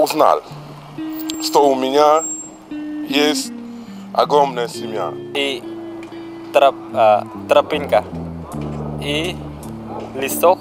узнал, что у меня есть огромная семья. И тропинка, и лесок,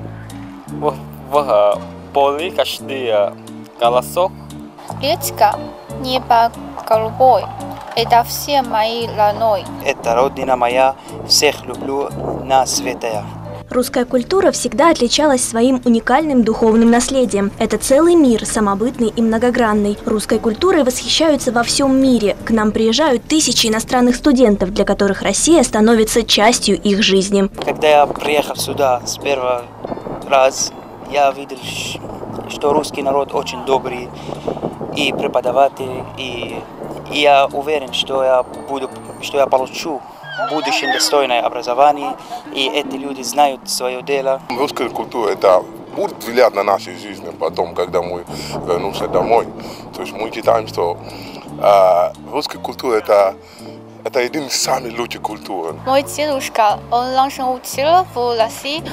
в поле каждый колосок. Речка, небо голубой. Это все мои родной. Это родина моя, всех люблю на свете. Русская культура всегда отличалась своим уникальным духовным наследием. Это целый мир, самобытный и многогранный. Русской культурой восхищаются во всем мире. К нам приезжают тысячи иностранных студентов, для которых Россия становится частью их жизни. Когда я приехал сюда с первого раза, я видел, что русский народ очень добрый и преподаватель, и я уверен, что я получу в будущем достойное образование, и эти люди знают свое дело. Русская культура это будет влиять на нашу жизнь потом, когда мы вернемся домой. То есть мы считаем, что русская культура это один из самых лучших культур. Мой дедушка, он раньше учил в России,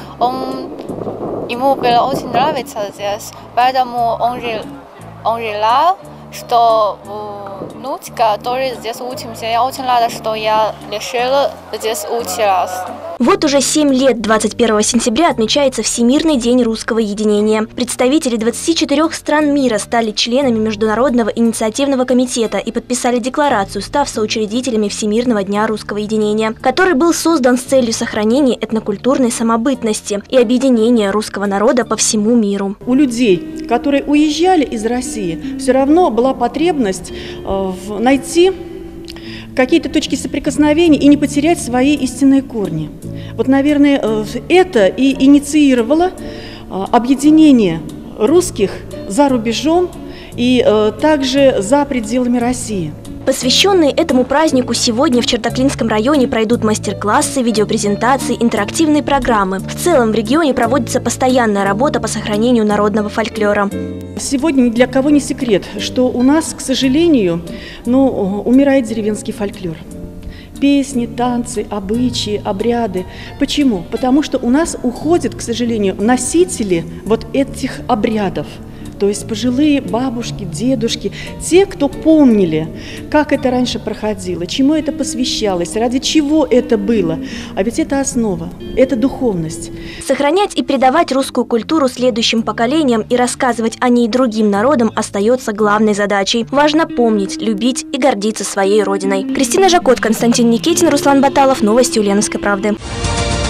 ему было очень нравится здесь, поэтому он желал, что внук, который здесь учимся, я очень рада, что я решила здесь учиться. Вот уже 7 лет 21 сентября отмечается Всемирный день русского единения. Представители 24 стран мира стали членами Международного инициативного комитета и подписали декларацию, став соучредителями Всемирного дня русского единения, который был создан с целью сохранения этнокультурной самобытности и объединения русского народа по всему миру. У людей, которые уезжали из России, все равно была потребность найти какие-то точки соприкосновения и не потерять свои истинные корни. Вот, наверное, это и инициировало объединение русских за рубежом и также за пределами России. Посвященные этому празднику сегодня в Чертоклинском районе пройдут мастер-классы, видеопрезентации, интерактивные программы. В целом в регионе проводится постоянная работа по сохранению народного фольклора. Сегодня ни для кого не секрет, что у нас, к сожалению, умирает деревенский фольклор. Песни, танцы, обычаи, обряды. Почему? Потому что у нас уходят, к сожалению, носители вот этих обрядов. То есть пожилые бабушки, дедушки, те, кто помнили, как это раньше проходило, чему это посвящалось, ради чего это было. А ведь это основа, это духовность. Сохранять и передавать русскую культуру следующим поколениям и рассказывать о ней другим народам остается главной задачей. Важно помнить, любить и гордиться своей родиной. Кристина Жакот, Константин Никитин, Руслан Баталов. Новости Ульяновской правды.